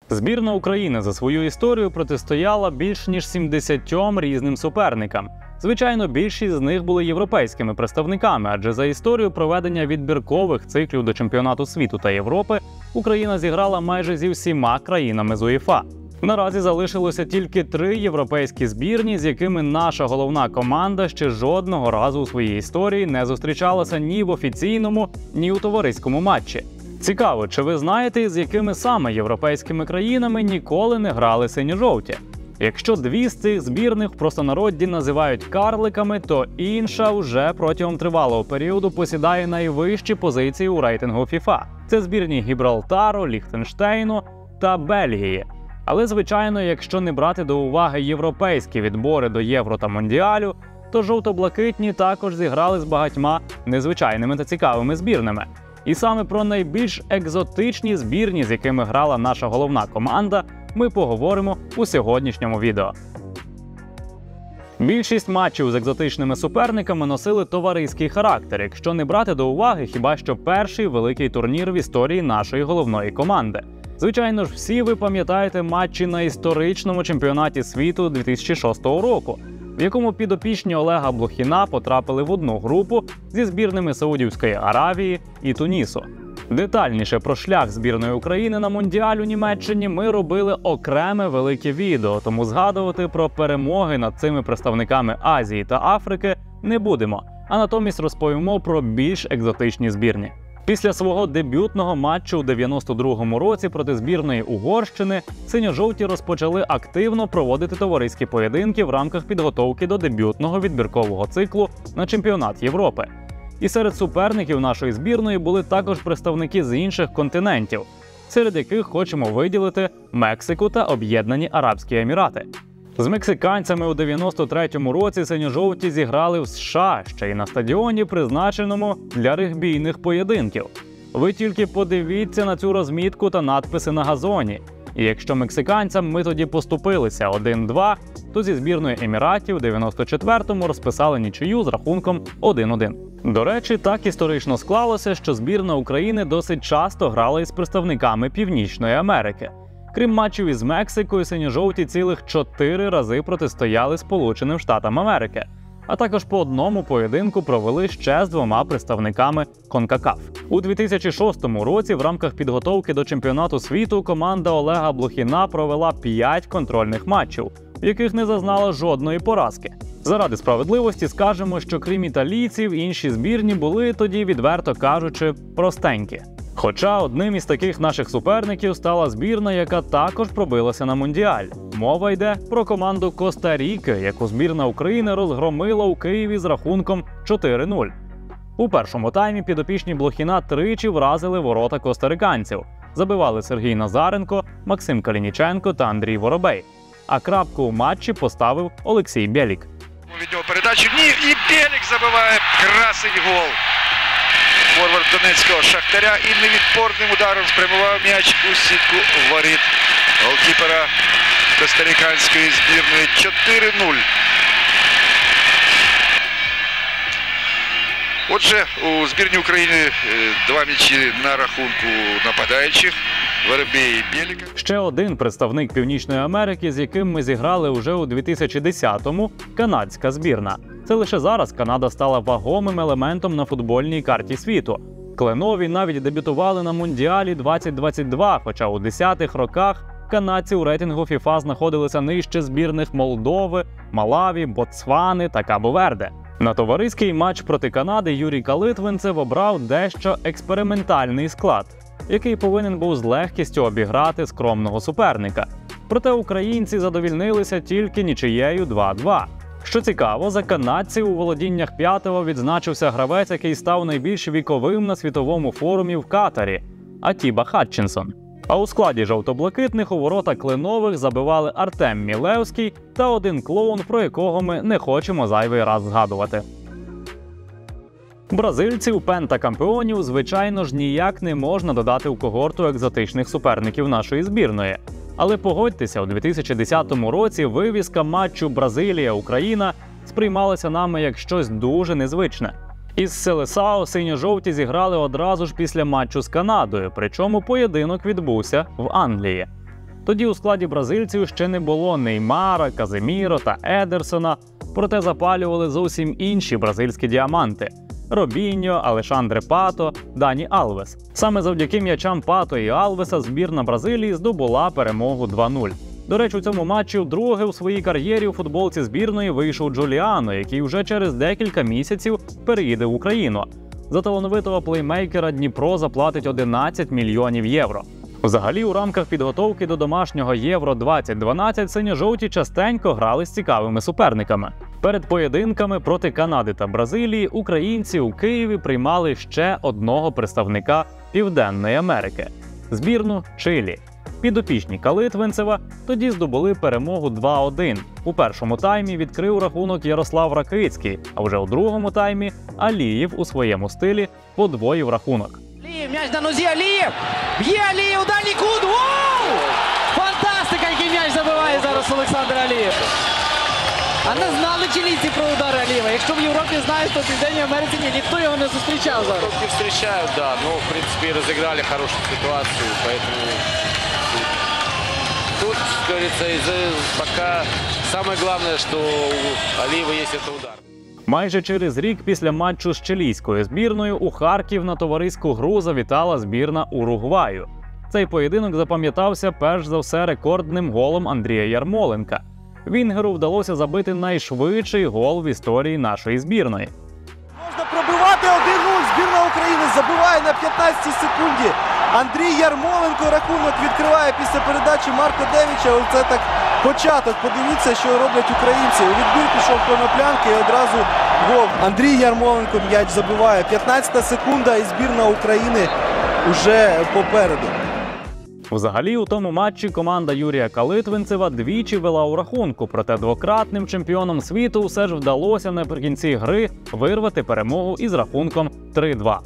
Збірна України за свою історію протистояла більш ніж 70 різним суперникам. Звичайно, більшість з них були європейськими представниками, адже за історію проведення відбіркових циклів до чемпіонату світу та Європи Україна зіграла майже зі всіма країнами з УЄФА. Наразі залишилося тільки 3 європейські збірні, з якими наша головна команда ще жодного разу у своїй історії не зустрічалася ні в офіційному, ні у товариському матчі. Цікаво, чи ви знаєте, з якими саме європейськими країнами ніколи не грали синьо-жовті? Якщо 2 з цих збірних в простонароді називають карликами, то інша вже протягом тривалого періоду посідає найвищі позиції у рейтингу FIFA. Це збірні Гібралтару, Ліхтенштейну та Бельгії. Але, звичайно, якщо не брати до уваги європейські відбори до Євро та Мондіалю, то жовто-блакитні також зіграли з багатьма незвичайними та цікавими збірними. І саме про найбільш екзотичні збірні, з якими грала наша головна команда, ми поговоримо у сьогоднішньому відео. Більшість матчів з екзотичними суперниками носили товариський характер, якщо не брати до уваги хіба що перший великий турнір в історії нашої головної команди. Звичайно ж, всі ви пам'ятаєте матчі на історичному чемпіонаті світу 2006 року, в якому підопічні Олега Блохіна потрапили в одну групу зі збірними Саудівської Аравії і Тунісу. Детальніше про шлях збірної України на Мондіаль у Німеччині ми робили окреме велике відео, тому згадувати про перемоги над цими представниками Азії та Африки не будемо, а натомість розповімо про більш екзотичні збірні. Після свого дебютного матчу у 92-му році проти збірної Угорщини синьо-жовті розпочали активно проводити товариські поєдинки в рамках підготовки до дебютного відбіркового циклу на чемпіонат Європи. І серед суперників нашої збірної були також представники з інших континентів, серед яких хочемо виділити Мексику та Об'єднані Арабські Емірати. З мексиканцями у 93-му році синьо-жовті зіграли в США, ще й на стадіоні, призначеному для регбійних поєдинків. Ви тільки подивіться на цю розмітку та надписи на газоні. І якщо мексиканцям ми тоді поступилися 1-2, то зі збірною Еміратів у 94-му розписали нічию з рахунком 1-1. До речі, так історично склалося, що збірна України досить часто грала із представниками Північної Америки. Крім матчів із Мексикою, синьо-жовті цілих 4 рази протистояли Сполученим Штатам Америки, а також по одному поєдинку провели ще з 2 представниками КОНКАКАФ. У 2006 році в рамках підготовки до чемпіонату світу команда Олега Блохіна провела 5 контрольних матчів, в яких не зазнала жодної поразки. Заради справедливості скажемо, що крім італійців, інші збірні були тоді, відверто кажучи, простенькі. Хоча одним із таких наших суперників стала збірна, яка також пробилася на Мондіаль. Мова йде про команду Коста-Ріки, яку збірна України розгромила у Києві з рахунком 4-0. У першому таймі підопічні Блохіна тричі вразили ворота костариканців. Забивали Сергій Назаренко, Максим Калініченко та Андрій Воробей. А крапку у матчі поставив Олексій Бєлік. Від нього передачу, ні, і Бєлік забиває красень гол. Форвард донецького Шахтаря і невідпорним ударом спрямував м'яч у сітку воріт голкіпера костариканської збірної. 4-0. Отже, у збірні України 2 м'ячі на рахунку нападаючих. Воробей і Бєліка. Ще один представник Північної Америки, з яким ми зіграли уже у 2010-му – канадська збірна. Це лише зараз Канада стала вагомим елементом на футбольній карті світу. Кленові навіть дебютували на Мондіалі 2022, хоча у 10-х роках канадці у рейтингу FIFA знаходилися нижче збірних Молдови, Малаві, Ботсвани та Кабо-Верде. На товариський матч проти Канади Юрій Калитвинцев обрав дещо експериментальний склад, який повинен був з легкістю обіграти скромного суперника. Проте українці задовільнилися тільки нічиєю 2-2. Що цікаво, за канадців у володіннях п'ятого відзначився гравець, який став найбільш віковим на світовому форумі в Катарі – Атіба Хатчинсон. А у складі жовто-блакитних у ворота кленових забивали Артем Мілевський та один клоун, про якого ми не хочемо зайвий раз згадувати. Бразильців, пентакампіонів, звичайно ж, ніяк не можна додати у когорту екзотичних суперників нашої збірної. Але погодьтеся, у 2010 році вивіска матчу Бразилія-Україна сприймалася нами як щось дуже незвичне. Із Селесао синьо-жовті зіграли одразу ж після матчу з Канадою, причому поєдинок відбувся в Англії. Тоді у складі бразильців ще не було Неймара, Каземіро та Едерсона, проте запалювали зовсім інші бразильські діаманти – Робіньо, Алешандре Пато, Дані Алвес. Саме завдяки м'ячам Пато і Алвеса збірна Бразилії здобула перемогу 2-0. До речі, у цьому матчі вдруге у своїй кар'єрі у футболці збірної вийшов Джуліано, який вже через декілька місяців переїде в Україну. За талановитого плеймейкера Дніпро заплатить 11 мільйонів євро. Взагалі, у рамках підготовки до домашнього Євро-2012 синьо-жовті частенько грали з цікавими суперниками. Перед поєдинками проти Канади та Бразилії українці у Києві приймали ще одного представника Південної Америки – збірну Чилі. Підопічні Калитвинцева тоді здобули перемогу 2-1. У першому таймі відкрив рахунок Ярослав Ракицький, а вже у другому таймі Алієв у своєму стилі подвоїв рахунок. Алієв, м'яч на нозі, Алієв! Б'є Алієв, у дальній кут! Гол! Фантастика, який м'яч забиває зараз Олександр Алієв! А не знали чилійці про удар Алієва. Якщо в Європі знають, то в Південній Америці ні, ніхто його не зустрічав зараз. Не встречают, да, но в принципе разыграли хорошую ситуацию, поэтому тут, как говорится, пока самое главное, что у Алиева есть это удар. Майже через рік після матчу з чилійською збірною у Харків на товариську гру завітала збірна Уругваю. Цей поєдинок запам'ятався перш за все рекордним голом Андрія Ярмоленка. Вінгеру вдалося забити найшвидший гол в історії нашої збірної. Можна пробивати 1-0. Збірна України забиває на 15 секунді. Андрій Ярмоленко рахунок відкриває після передачі Марко Девіча. Оце так початок. Подивіться, що роблять українці. У відбір пішов Коноплянки і одразу гол. Андрій Ярмоленко м'яч забиває. 15 секунда і збірна України вже попереду. Взагалі, у тому матчі команда Юрія Калитвинцева двічі вела у рахунку, проте двократним чемпіоном світу все ж вдалося наприкінці гри вирвати перемогу із рахунком 3-2.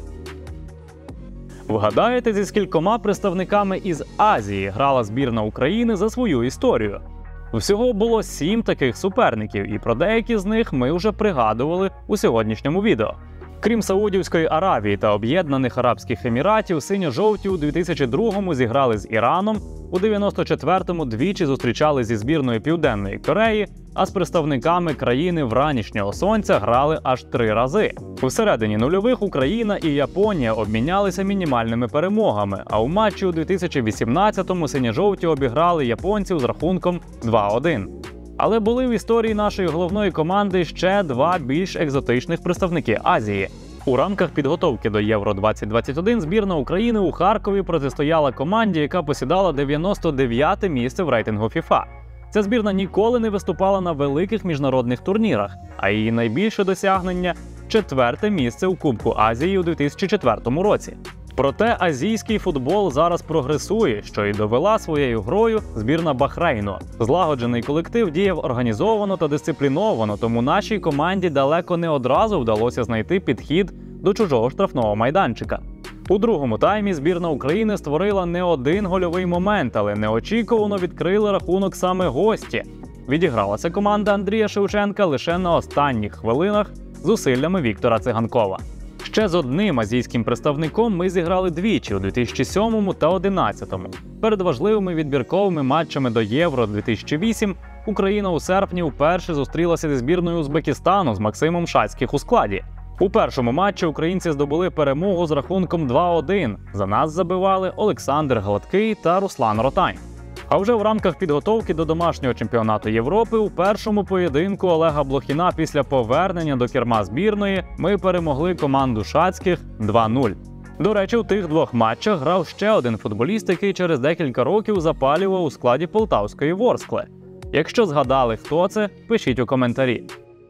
Вгадаєте, зі скількома представниками із Азії грала збірна України за свою історію? Всього було 7 таких суперників, і про деякі з них ми вже пригадували у сьогоднішньому відео. Крім Саудівської Аравії та Об'єднаних Арабських Еміратів, синьо-жовті у 2002-му зіграли з Іраном, у 94-му двічі зустрічали зі збірною Південної Кореї, а з представниками країни вранішнього сонця грали аж 3 рази. У середині нульових Україна і Японія обмінялися мінімальними перемогами, а у матчі у 2018-му синьо-жовті обіграли японців з рахунком 2-1. Але були в історії нашої головної команди ще 2 більш екзотичних представники Азії. У рамках підготовки до Євро-2021 збірна України у Харкові протистояла команді, яка посідала 99-те місце в рейтингу FIFA. Ця збірна ніколи не виступала на великих міжнародних турнірах, а її найбільше досягнення – 4-те місце у Кубку Азії у 2004 році. Проте азійський футбол зараз прогресує, що і довела своєю грою збірна Бахрейну. Злагоджений колектив діяв організовано та дисципліновано, тому нашій команді далеко не одразу вдалося знайти підхід до чужого штрафного майданчика. У другому таймі збірна України створила не один гольовий момент, але неочікувано відкрили рахунок саме гості. Відігралася команда Андрія Шевченка лише на останніх хвилинах зусиллями Віктора Циганкова. Ще з одним азійським представником ми зіграли двічі у 2007 та 2011. Перед важливими відбірковими матчами до Євро-2008 Україна у серпні вперше зустрілася зі збірною Узбекистану з Максимом Шацьких у складі. У першому матчі українці здобули перемогу з рахунком 2-1. За нас забивали Олександр Гладкий та Руслан Ротань. А вже в рамках підготовки до домашнього чемпіонату Європи у першому поєдинку Олега Блохіна після повернення до керма збірної ми перемогли команду Шацьких 2-0. До речі, у тих 2 матчах грав ще один футболіст, який через декілька років запалював у складі полтавської Ворскли. Якщо згадали, хто це, пишіть у коментарі.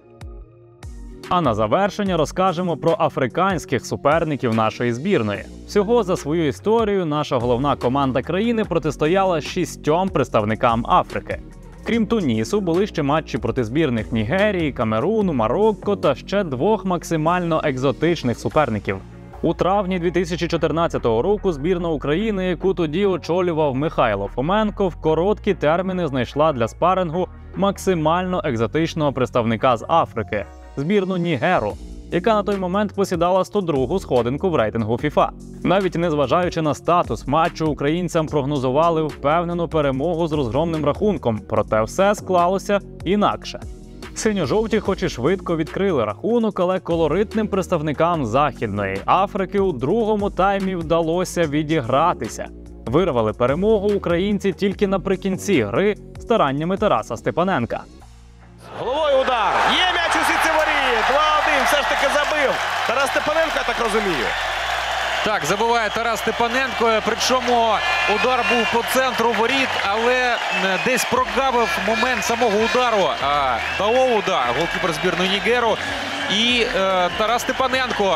А на завершення розкажемо про африканських суперників нашої збірної. Всього за свою історію наша головна команда країни протистояла 6 представникам Африки. Крім Тунісу, були ще матчі проти збірних Нігерії, Камеруну, Марокко та ще 2 максимально екзотичних суперників. У травні 2014 року збірна України, яку тоді очолював Михайло Фоменко, в короткі терміни знайшла для спарингу максимально екзотичного представника з Африки – збірну Нігеру. яка на той момент посідала 102-гу сходинку в рейтингу FIFA. Навіть незважаючи на статус матчу, українцям прогнозували впевнену перемогу з розгромним рахунком, проте все склалося інакше. Синьо-жовті хоч і швидко відкрили рахунок, але колоритним представникам Західної Африки у другому таймі вдалося відігратися. Вирвали перемогу українці тільки наприкінці гри стараннями Тараса Степаненка. Головою удар. Є м'яч у сітці воріт. 2-1. Все ж таки забив. Тарас Степаненко, я так розумію. Так, забиває Тарас Степаненко, причому удар був по центру воріт, але десь прогавив момент самого удару. Даоуда, голкіпер збірної Нігеру. І Тарас Степаненко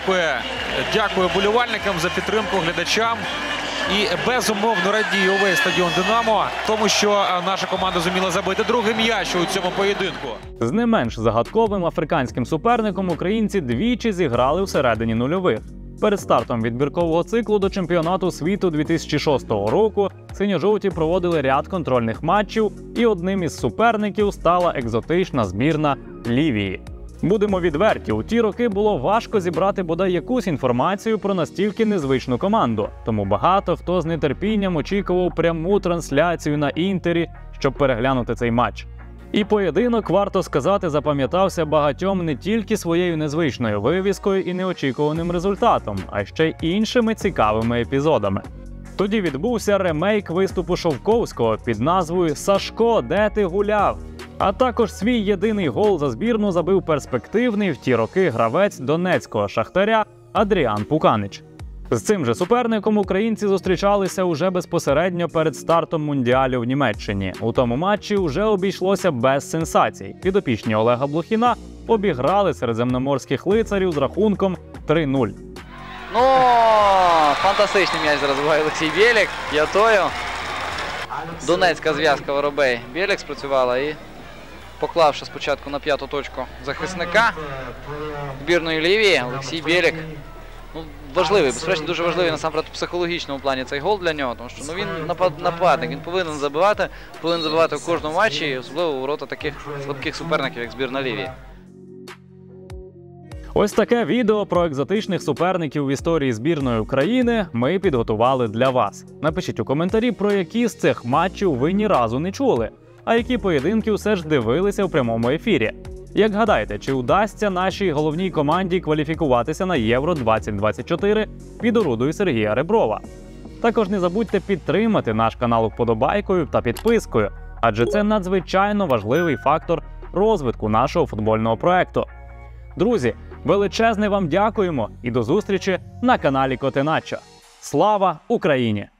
дякує болівальникам за підтримку, глядачам. І безумовно радіє увесь стадіон «Динамо», тому що наша команда зуміла забити другий м'яч у цьому поєдинку. З не менш загадковим африканським суперником українці двічі зіграли всередині нульових. Перед стартом відбіркового циклу до чемпіонату світу 2006 року синьо-жовті проводили ряд контрольних матчів, і одним із суперників стала екзотична збірна Лівії. Будемо відверті, у ті роки було важко зібрати бодай якусь інформацію про настільки незвичну команду, тому багато хто з нетерпінням очікував пряму трансляцію на Інтері, щоб переглянути цей матч. І поєдинок, варто сказати, запам'ятався багатьом не тільки своєю незвичною вивіскою і неочікуваним результатом, а ще й іншими цікавими епізодами. Тоді відбувся ремейк виступу Шовковського під назвою «Сашко, де ти гуляв?». А також свій єдиний гол за збірну забив перспективний в ті роки гравець донецького «Шахтаря» Адріан Пуканич. З цим же суперником українці зустрічалися уже безпосередньо перед стартом Мундіалю в Німеччині. У тому матчі вже обійшлося без сенсацій. Підопічні Олега Блохіна обіграли середземноморських лицарів з рахунком 3-0. Ну, фантастичний м'яч зараз забиває Олексій Бєлік. П'ятою. Донецька зв'язка Воробей. Бєлік спрацювала і, поклавши спочатку на п'яту точку захисника збірної Лівії, Олексій Бєлік. Ну, важливий, безперечно, дуже важливий насамперед у психологічному плані цей гол для нього, тому що він нападник, він повинен забивати у кожному матчі, особливо у ворота таких слабких суперників, як збірна Лівії. Ось таке відео про екзотичних суперників в історії збірної України ми підготували для вас. Напишіть у коментарі, про які з цих матчів ви ні разу не чули, а які поєдинки все ж дивилися в прямому ефірі. Як гадаєте, чи вдасться нашій головній команді кваліфікуватися на Євро-2024 під орудою Сергія Реброва? Також не забудьте підтримати наш канал вподобайкою та підпискою, адже це надзвичайно важливий фактор розвитку нашого футбольного проекту. Друзі, величезне вам дякуємо і до зустрічі на каналі Котеначо. Слава Україні!